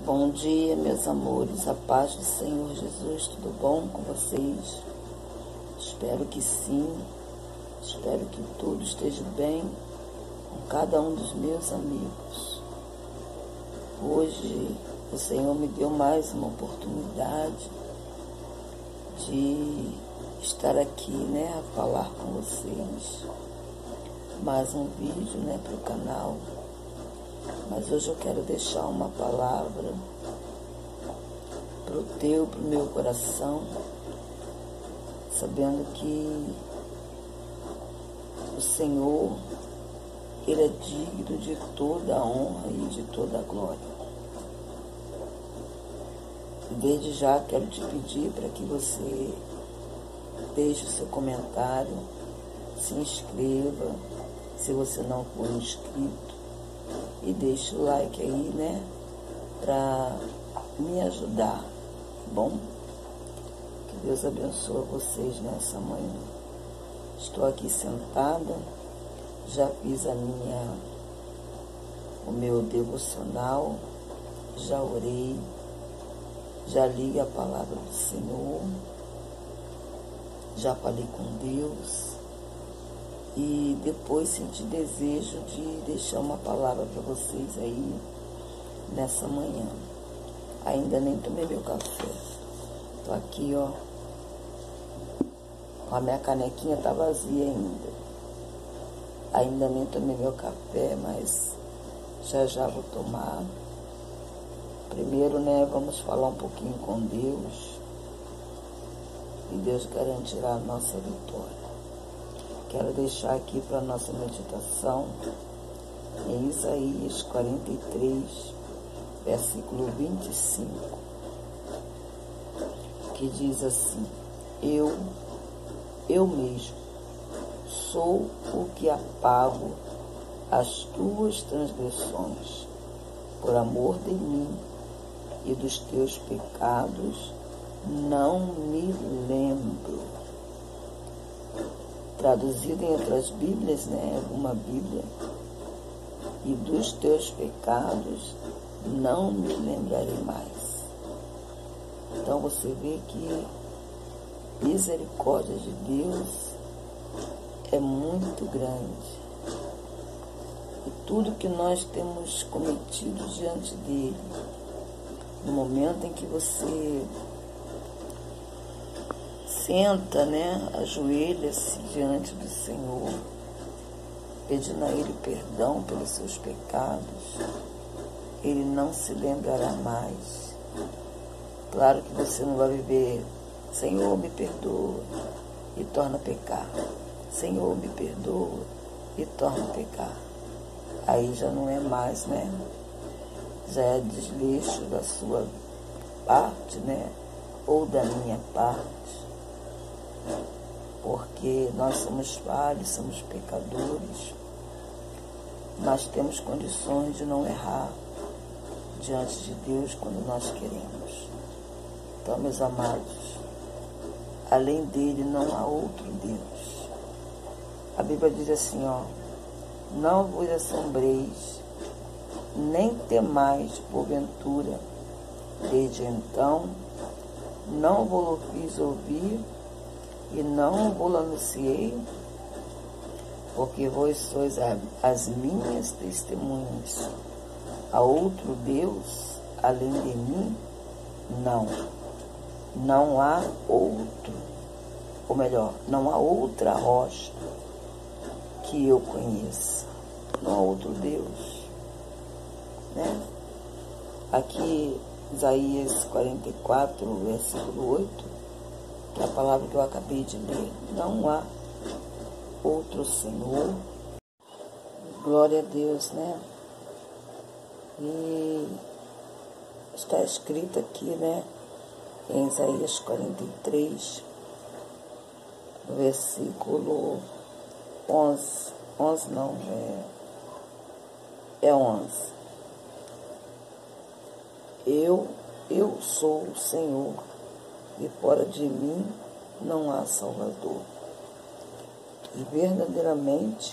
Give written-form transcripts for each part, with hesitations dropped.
Bom dia, meus amores, a paz do Senhor Jesus, tudo bom com vocês? Espero que sim, espero que tudo esteja bem com cada um dos meus amigos. Hoje o Senhor me deu mais uma oportunidade de estar aqui, a falar com vocês. Mais um vídeo, para o canal. Mas hoje eu quero deixar uma palavra pro meu coração, sabendo que o Senhor, Ele é digno de toda a honra e de toda a glória. Desde já quero te pedir para que você deixe o seu comentário, se inscreva, se você não for inscrito, e deixe o like aí, para me ajudar, tá bom? Que Deus abençoe vocês nessa manhã. Estou aqui sentada, já fiz o meu devocional, já orei, já li a palavra do Senhor, já falei com Deus. E depois senti desejo de deixar uma palavra para vocês aí nessa manhã. Ainda nem tomei meu café. Tô aqui, a minha canequinha tá vazia ainda. Ainda nem tomei meu café, mas já vou tomar. Primeiro, vamos falar um pouquinho com Deus. E Deus garantirá a nossa vitória. Quero deixar aqui para a nossa meditação em Isaías 43, versículo 25, que diz assim: Eu mesmo sou o que apago as tuas transgressões, por amor de mim e dos teus pecados não me lembro. Traduzido em outras Bíblias, alguma Bíblia, e dos teus pecados não me lembrarei mais. Então você vê que misericórdia de Deus é muito grande. E tudo que nós temos cometido diante dele, no momento em que você senta, ajoelha-se diante do Senhor, pedindo a Ele perdão pelos seus pecados, Ele não se lembrará mais. Claro que você não vai viver, Senhor, me perdoa, e torna a pecar. Senhor, me perdoa, e torna a pecar. Aí já não é mais, já é desleixo da sua parte, ou da minha parte. Porque nós somos falhos, somos pecadores, mas temos condições de não errar diante de Deus quando nós queremos. Então, meus amados, além dele não há outro Deus. A Bíblia diz assim, não vos assombreis, nem temais porventura. Desde então, não vos fiz ouvir, e não vos anunciei, porque vós sois as minhas testemunhas. Há outro Deus além de mim? Não há outro, ou melhor, não há outra rocha que eu conheça. Não há outro Deus, Aqui, Isaías 44, versículo 8, que é a palavra que eu acabei de ler. Não há outro Senhor. Glória a Deus, E está escrito aqui, em Isaías 43, versículo 11. 11 não, é 11. Eu sou o Senhor, e fora de mim não há Salvador. E verdadeiramente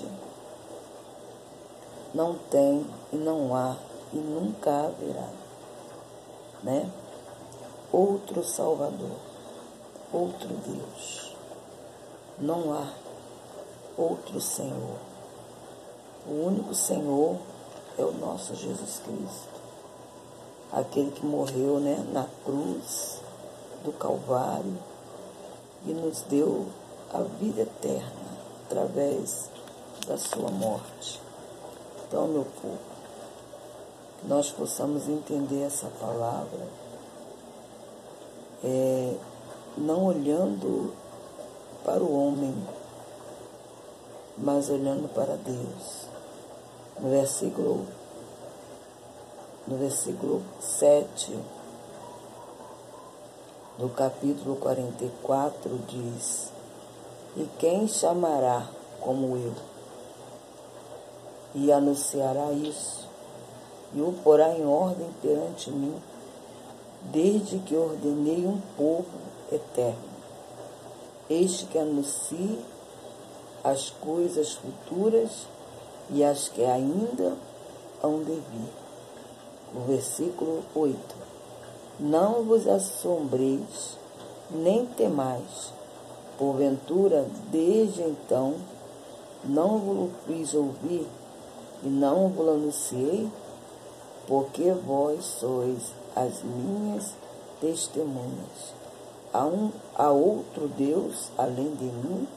não tem e não há e nunca haverá. né? Outro Salvador, outro Deus. Não há outro Senhor. O único Senhor é o nosso Jesus Cristo. Aquele que morreu, né, na cruz do Calvário e nos deu a vida eterna através da sua morte. Então, meu povo, que nós possamos entender essa palavra, não olhando para o homem, mas olhando para Deus. No versículo 7 do capítulo 44 diz: E quem chamará como eu? E anunciará isso, e o porá em ordem perante mim, desde que ordenei um povo eterno. Este que anuncie as coisas futuras e as que ainda hão de vir. O versículo 8. Não vos assombreis, nem temais, porventura, desde então, não vos fiz ouvir e não vos anunciei, porque vós sois as minhas testemunhas. Há outro Deus além de mim?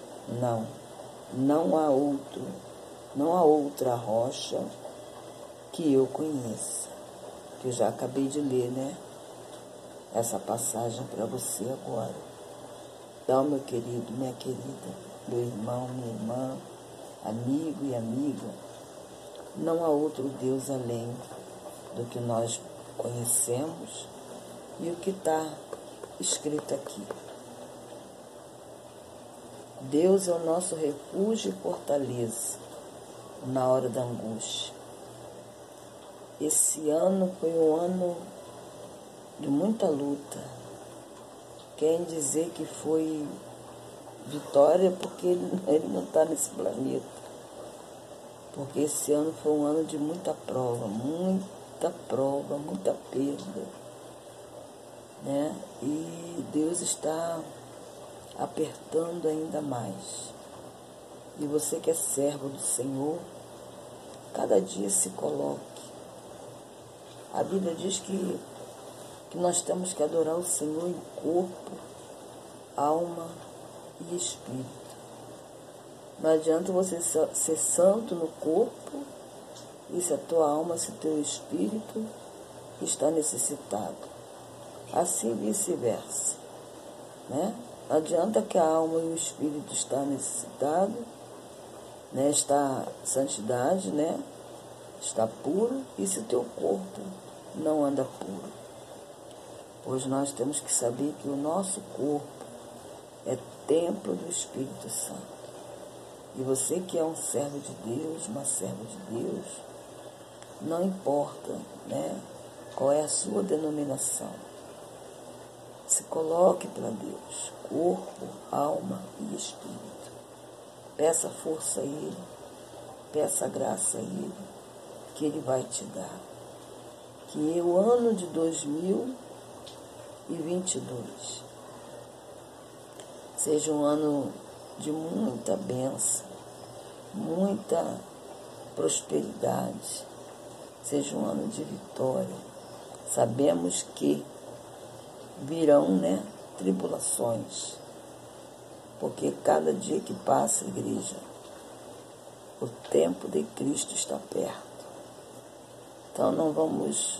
Não há outro, não há outra rocha que eu conheça. Que eu já acabei de ler, né? Essa passagem para você agora. Então, meu querido, minha querida, meu irmão, minha irmã, amigo e amiga, não há outro Deus além do que nós conhecemos e o que está escrito aqui. Deus é o nosso refúgio e fortaleza na hora da angústia. Esse ano foi um ano de muita luta. Querem dizer que foi vitória porque ele não está nesse planeta. Porque esse ano foi um ano de muita prova, muita perda, né? E Deus está apertando ainda mais. E você que é servo do Senhor, cada dia se coloque. A Bíblia diz que nós temos que adorar o Senhor em corpo, alma e espírito. Não adianta você ser santo no corpo e se a tua alma, se o teu espírito está necessitado. Assim vice-versa, né? Não adianta que a alma e o espírito estão necessitados, né? Está santidade, né? Está puro, e se o teu corpo não anda puro. Pois nós temos que saber que o nosso corpo é templo do Espírito Santo. E você que é um servo de Deus, uma serva de Deus, não importa, né, qual é a sua denominação. Se coloque para Deus, corpo, alma e espírito. Peça força a Ele, peça graça a Ele, que Ele vai te dar. Que o ano de 2022 seja um ano de muita bênção, muita prosperidade, seja um ano de vitória. Sabemos que virão, né, tribulações, porque cada dia que passa, igreja, o tempo de Cristo está perto. Então não vamos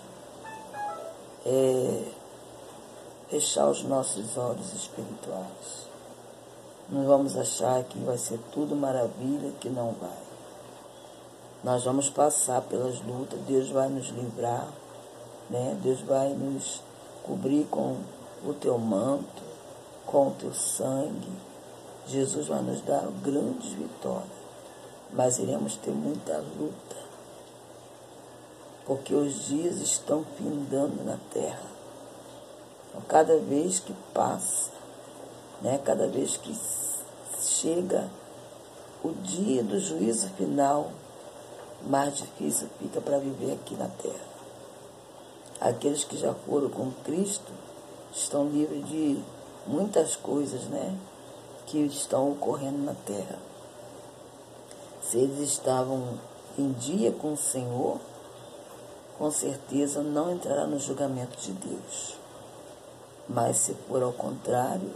fechar os nossos olhos espirituais. Não vamos achar que vai ser tudo maravilha, que não vai. Nós vamos passar pelas lutas, Deus vai nos livrar, né? Deus vai nos cobrir com o teu manto, com o teu sangue. Jesus vai nos dar grandes vitórias, mas iremos ter muita luta, porque os dias estão findando na terra. Então, cada vez que passa, né, cada vez que chega o dia do juízo final, mais difícil fica para viver aqui na terra. Aqueles que já foram com Cristo estão livres de muitas coisas, né, que estão ocorrendo na terra. Se eles estavam em dia com o Senhor, com certeza não entrará no julgamento de Deus. Mas se for ao contrário,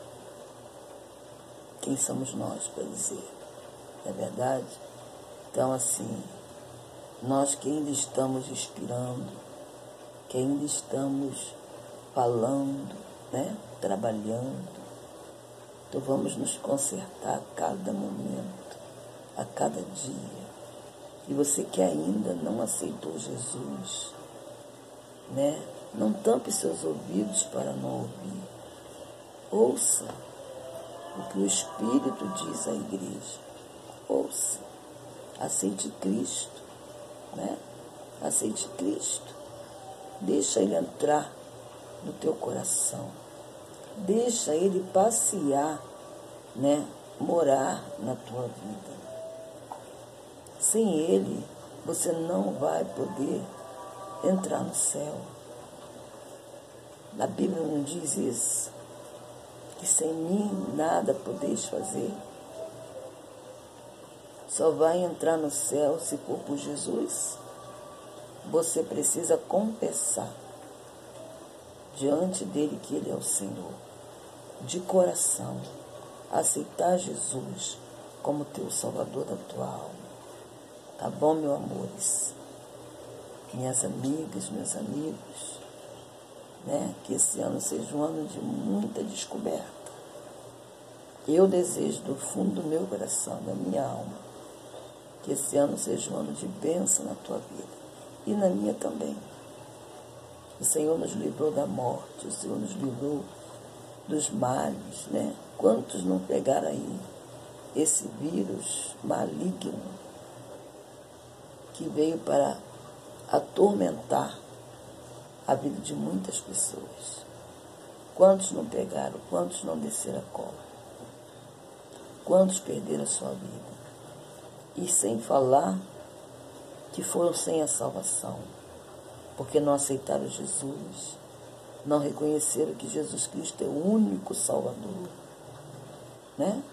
quem somos nós para dizer? Não é verdade? Então, assim, nós que ainda estamos respirando, que ainda estamos falando, né, trabalhando, então vamos nos consertar a cada momento, a cada dia. E você que ainda não aceitou Jesus, né, não tampe seus ouvidos para não ouvir. Ouça o que o Espírito diz à igreja. Ouça. Aceite Cristo, né? Aceite Cristo. Deixa Ele entrar no teu coração. Deixa Ele passear, né? Morar na tua vida. Sem Ele, você não vai poder entrar no céu. A Bíblia não diz isso, que sem mim nada podeis fazer. Só vai entrar no céu se for por Jesus. Você precisa confessar diante dele que ele é o Senhor, de coração, aceitar Jesus como teu Salvador da tua alma. Tá bom, meus amores? Minhas amigas, meus amigos, né? Que esse ano seja um ano de muita descoberta. Eu desejo do fundo do meu coração, da minha alma, que esse ano seja um ano de bênção na tua vida e na minha também. O Senhor nos livrou da morte, o Senhor nos livrou dos males, né? Quantos não pegaram aí esse vírus maligno que veio para atormentar a vida de muitas pessoas? Quantos não pegaram? Quantos não desceram a cola? Quantos perderam a sua vida? E sem falar que foram sem a salvação, porque não aceitaram Jesus, não reconheceram que Jesus Cristo é o único Salvador, né?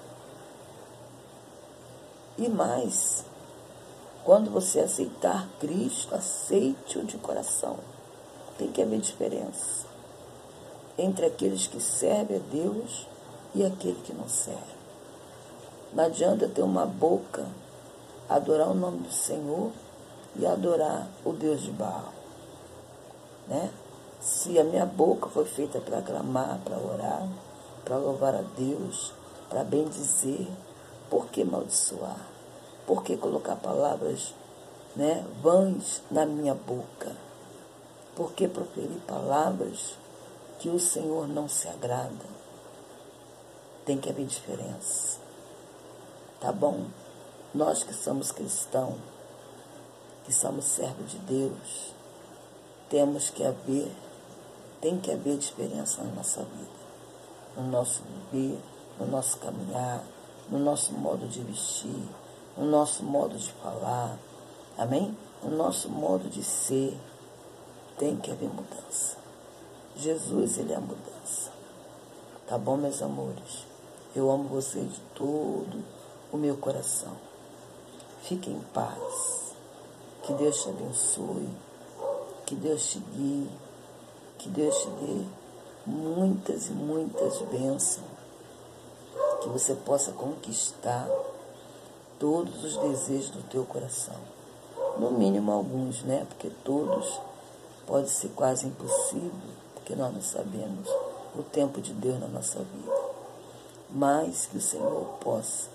E mais, quando você aceitar Cristo, aceite-o de coração. Tem que haver diferença entre aqueles que servem a Deus e aquele que não serve. Não adianta ter uma boca, adorar o nome do Senhor e adorar o Deus de Baal, né? Se a minha boca foi feita para clamar, para orar, para louvar a Deus, para bendizer, por que amaldiçoar? Por que colocar palavras, né, vãs na minha boca? Por que proferir palavras que o Senhor não se agrada? Tem que haver diferença. Tá bom? Nós que somos cristãos, que somos servos de Deus, tem que haver diferença na nossa vida, no nosso viver, no nosso caminhar, no nosso modo de vestir, no nosso modo de falar, amém? No nosso modo de ser, tem que haver mudança. Jesus, ele é a mudança. Tá bom, meus amores? Eu amo vocês de todo o meu coração. Fiquem em paz. Que Deus te abençoe. Que Deus te guie. Que Deus te dê muitas e muitas bênçãos. Que você possa conquistar todos os desejos do teu coração. No mínimo alguns, né? Porque todos pode ser quase impossível, porque nós não sabemos o tempo de Deus na nossa vida. Mas que o Senhor possa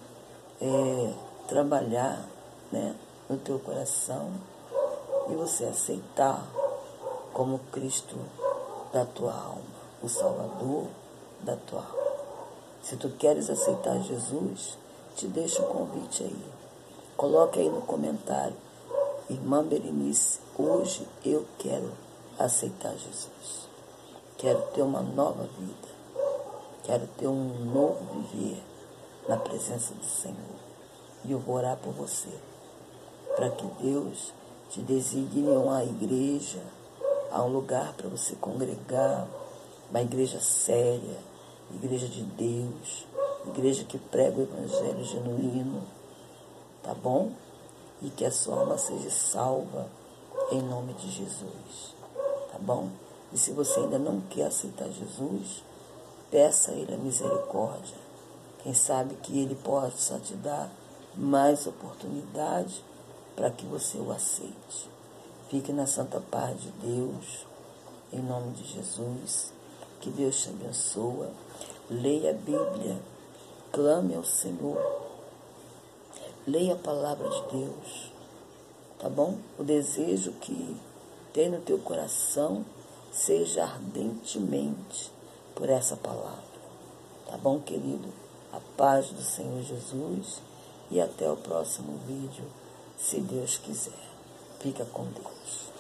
trabalhar, né, no teu coração e você aceitar como Cristo da tua alma, o Salvador da tua alma. Se tu queres aceitar Jesus, te deixo um convite aí. Coloque aí no comentário: Irmã Berenice, hoje eu quero aceitar Jesus. Quero ter uma nova vida. Quero ter um novo viver na presença do Senhor. E eu vou orar por você, para que Deus te designe uma igreja, há um lugar para você congregar, uma igreja séria, igreja de Deus, igreja que prega o evangelho genuíno, tá bom? E que a sua alma seja salva em nome de Jesus, tá bom? E se você ainda não quer aceitar Jesus, peça a Ele a misericórdia. Quem sabe que Ele possa te dar mais oportunidade para que você o aceite. Fique na santa paz de Deus, em nome de Jesus. Que Deus te abençoe. Leia a Bíblia, clame ao Senhor. Leia a palavra de Deus, tá bom? O desejo que tem no teu coração seja ardentemente por essa palavra, tá bom, querido? A paz do Senhor Jesus e até o próximo vídeo, se Deus quiser. Fica com Deus.